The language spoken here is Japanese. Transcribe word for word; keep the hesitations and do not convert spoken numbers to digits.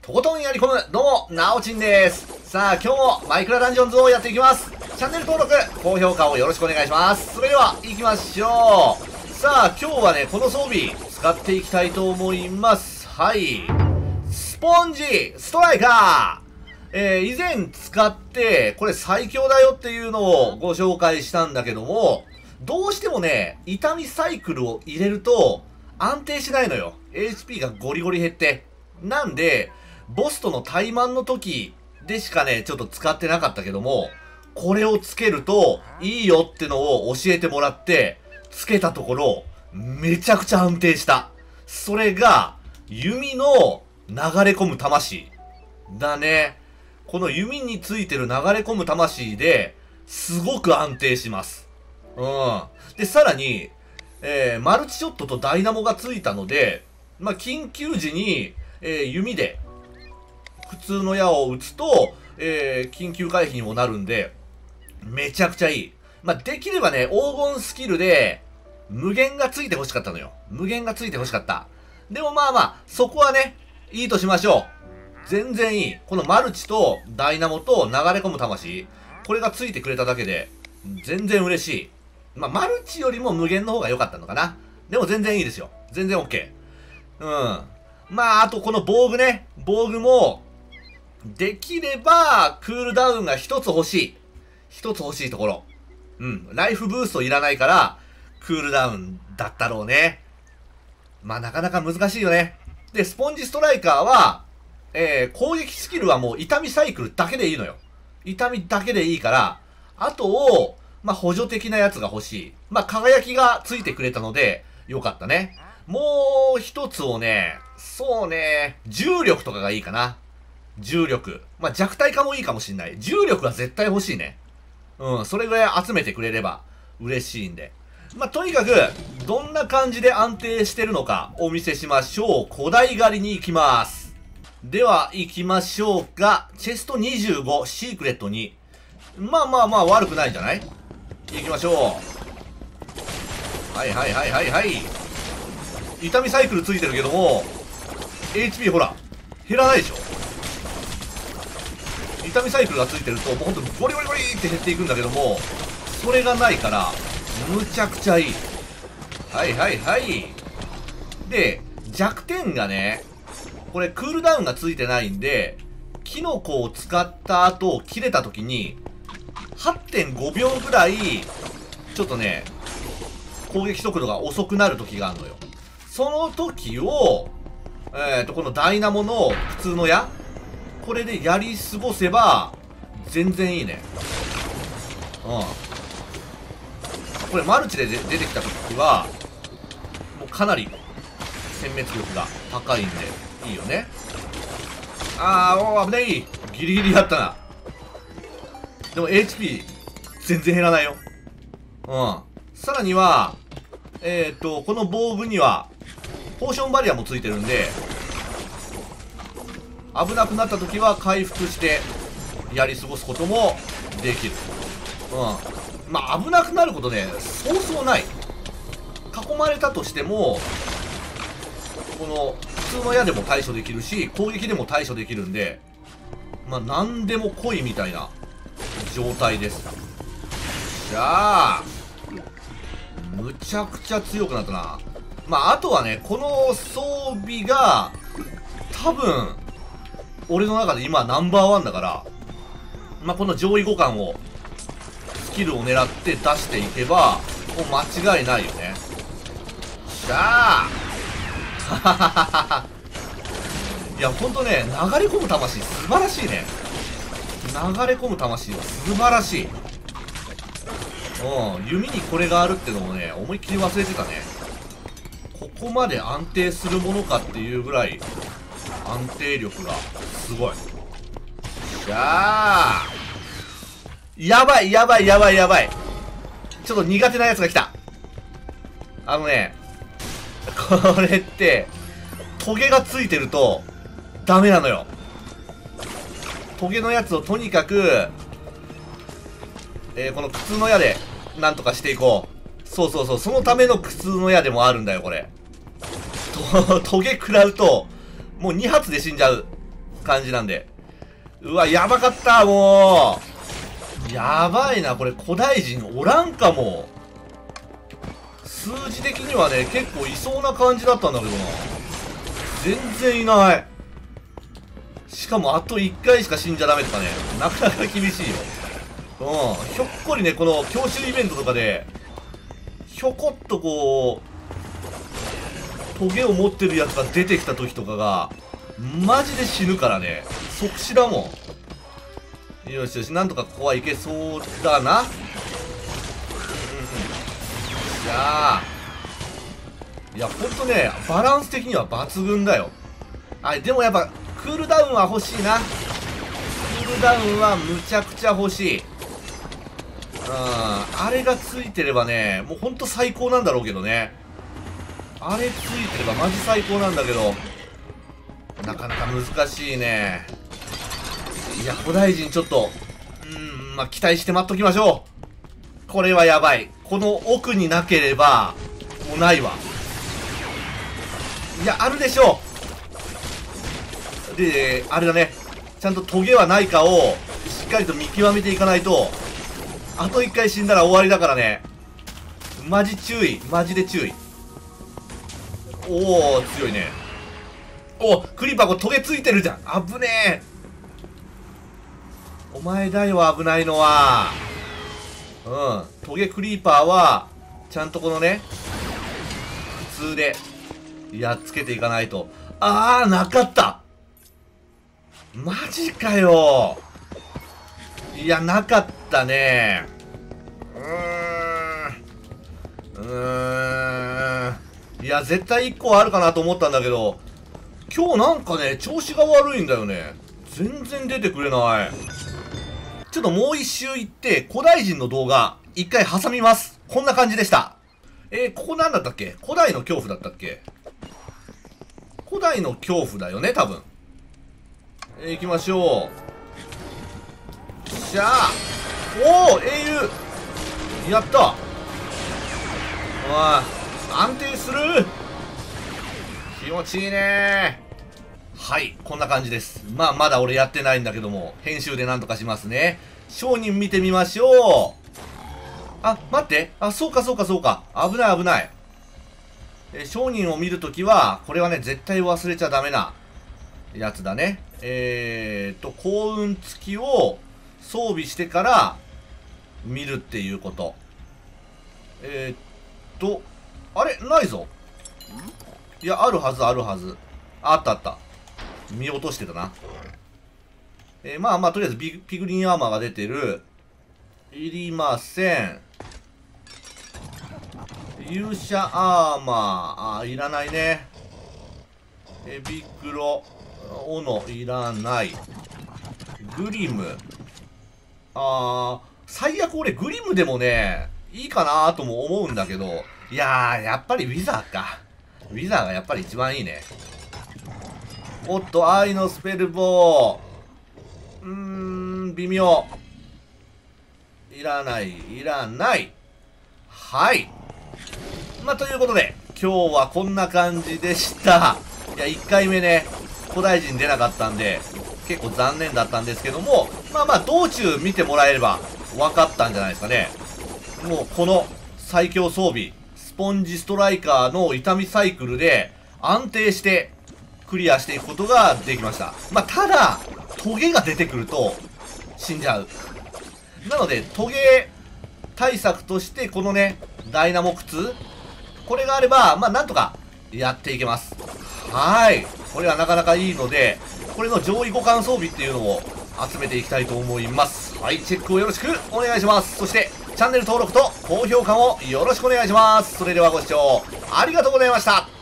とことんやり込む、どうも、なおちんです。さあ、今日もマイクラダンジョンズをやっていきます。チャンネル登録、高評価をよろしくお願いします。それでは、行きましょう。さあ、今日はね、この装備、使っていきたいと思います。はい。スポンジ、ストライカー。えー、以前使って、これ最強だよっていうのをご紹介したんだけども、どうしてもね、痛みサイクルを入れると、安定しないのよ。エイチピー がゴリゴリ減って。なんで、ボスとの対マンの時でしかね、ちょっと使ってなかったけども、これをつけるといいよってのを教えてもらって、つけたところ、めちゃくちゃ安定した。それが、弓の流れ込む魂。だね。この弓についてる流れ込む魂で、すごく安定します。うん。で、さらに、えー、マルチショットとダイナモがついたので、まあ、緊急時に、えー、弓で、普通の矢を撃つと、えー、緊急回避にもなるんで、めちゃくちゃいい。まあ、できればね、黄金スキルで、無限がついて欲しかったのよ。無限がついて欲しかった。でもまあまあ、そこはね、いいとしましょう。全然いい。このマルチとダイナモと流れ込む魂、これがついてくれただけで、全然嬉しい。まあ、マルチよりも無限の方が良かったのかな。でも全然いいですよ。全然 OK。うん。まあ、あとこの防具ね。防具も、できれば、クールダウンが一つ欲しい。一つ欲しいところ。うん。ライフブーストいらないから、クールダウンだったろうね。まあ、なかなか難しいよね。で、スポンジストライカーは、えー、攻撃スキルはもう痛みサイクルだけでいいのよ。痛みだけでいいから、あとを、まあ、補助的なやつが欲しい。まあ、輝きがついてくれたので、よかったね。もう一つをね、そうね、重力とかがいいかな。重力。まあ、弱体化もいいかもしんない。重力は絶対欲しいね。うん、それぐらい集めてくれれば嬉しいんで。まあ、とにかく、どんな感じで安定してるのかお見せしましょう。古代狩りに行きます。では、行きましょうか。チェストにじゅうご、シークレットに。まあまあまあ悪くないんじゃない？行きましょう。はいはいはいはいはい。痛みサイクルついてるけども、エイチピー ほら、減らないでしょ。痛みサイクルがついてると、もうほんとゴリゴリゴリって減っていくんだけども、それがないから、むちゃくちゃいい。はいはいはい。で、弱点がね、これクールダウンがついてないんで、キノコを使った後、切れた時に、はってんごびょうぐらい、ちょっとね、攻撃速度が遅くなる時があるのよ。その時を、えっと、このダイナモの普通の矢これでやり過ごせば、全然いいね。うん。これマルチで出てきた時は、もうかなり、殲滅力が高いんで、いいよね。あー、おー、危ない。ギリギリやったな。でも エイチピー 全然減らないよ。うん。さらには、えっと、この防具には、ポーションバリアもついてるんで、危なくなった時は回復してやり過ごすこともできる。うん。まあ危なくなることね、そうそうない。囲まれたとしても、この普通の矢でも対処できるし、攻撃でも対処できるんで、まあ何でも来いみたいな状態です。じゃあ、むちゃくちゃ強くなったな。まああとはね、この装備が、多分、俺の中で今ナンバーワンだから、まあ、この上位互換を、スキルを狙って出していけば、もう間違いないよね。しゃあいや、ほんとね、流れ込む魂素晴らしいね。流れ込む魂は素晴らしい。うん、弓にこれがあるってのもね、思いっきり忘れてたね。ここまで安定するものかっていうぐらい、安定力がすごい。じゃあ、やばいやばいやばいやばい。ちょっと苦手なやつが来た。あのね、これって、トゲがついてると、ダメなのよ。トゲのやつをとにかく、えー、この苦痛の矢で、なんとかしていこう。そうそうそう、そのための苦痛の矢でもあるんだよ、これ。と、トゲ食らうと、もうに発で死んじゃう。 感じなんで。うわ、やばかった、もう。やばいな、これ古代人おらんかも。数字的にはね、結構いそうな感じだったんだけどな。全然いない。しかもあといっかいしか死んじゃダメとかね、なかなか厳しいよ。うん。ひょっこりね、この教習イベントとかで、ひょこっとこう、トゲを持ってるやつが出てきた時とかが、マジで死ぬからね。即死だもん。よしよし、なんとかここはいけそうだな。うんうん。じゃあ。いや、ほんとね、バランス的には抜群だよ。あ、でもやっぱ、クールダウンは欲しいな。クールダウンはむちゃくちゃ欲しい。うん。あれがついてればね、もうほんと最高なんだろうけどね。あれついてればマジ最高なんだけど、なかなか難しいね。いや、古代人ちょっと、うーん、まあ、期待して待っときましょう。これはやばい。この奥になければ、もうないわ。いや、あるでしょう。で、あれだね。ちゃんとトゲはないかを、しっかりと見極めていかないと、あと一回死んだら終わりだからね。マジ注意。マジで注意。おー、強いね。お、クリーパーこれトゲついてるじゃん。危ねえ。お前だよ、危ないのは。うん。トゲクリーパーは、ちゃんとこのね、普通で、やっつけていかないと。あー、なかった。マジかよ。いや、なかったね。うーん。うーん。いや、絶対いっこはあるかなと思ったんだけど、今日なんかね、調子が悪いんだよね。全然出てくれない。ちょっともう一周行って、古代人の動画、一回挟みます。こんな感じでした。えー、ここなんだったっけ？古代の恐怖だったっけ？古代の恐怖だよね、多分。えー、行きましょう。しゃあ。おお、英雄やった。ああ、安定する。気持ちいいね。はい、こんな感じです。まあ、まだ俺やってないんだけども、編集でなんとかしますね。商人見てみましょう。あ、待って。あ、そうかそうかそうか。危ない危ない。え、商人を見るときは、これはね、絶対忘れちゃダメなやつだね。えーと、幸運付きを装備してから見るっていうこと。えーっと、あれないぞ。いや、あるはずあるはず。あったあった。見落としてたな。えー、まあまあ、とりあえずビピグリンアーマーが出てる。いりません。勇者アーマー、あ、いらないね。エビクロ、斧、いらない。グリム。あー、最悪俺グリムでもね、いいかなとも思うんだけど、いやー、やっぱりウィザーか。ウィザーがやっぱり一番いいね。おっと、愛のスペルボー。うーん、微妙。いらない、いらない。はい。まあ、ということで、今日はこんな感じでした。いや、いっかいめね、古代人出なかったんで、結構残念だったんですけども、まあまあ、道中見てもらえれば分かったんじゃないですかね。もう、この最強装備、スポンジストライカーの痛みサイクルで安定してクリアしていくことができました。まあ、ただ、トゲが出てくると死んじゃう。なので、トゲ対策として、このね、ダイナモ靴、これがあれば、まあ、なんとかやっていけます。はい。これはなかなかいいので、これの上位互換装備っていうのを集めていきたいと思います。はい、チェックをよろしくお願いします。そして、チャンネル登録と高評価もよろしくお願いします。それではご視聴ありがとうございました。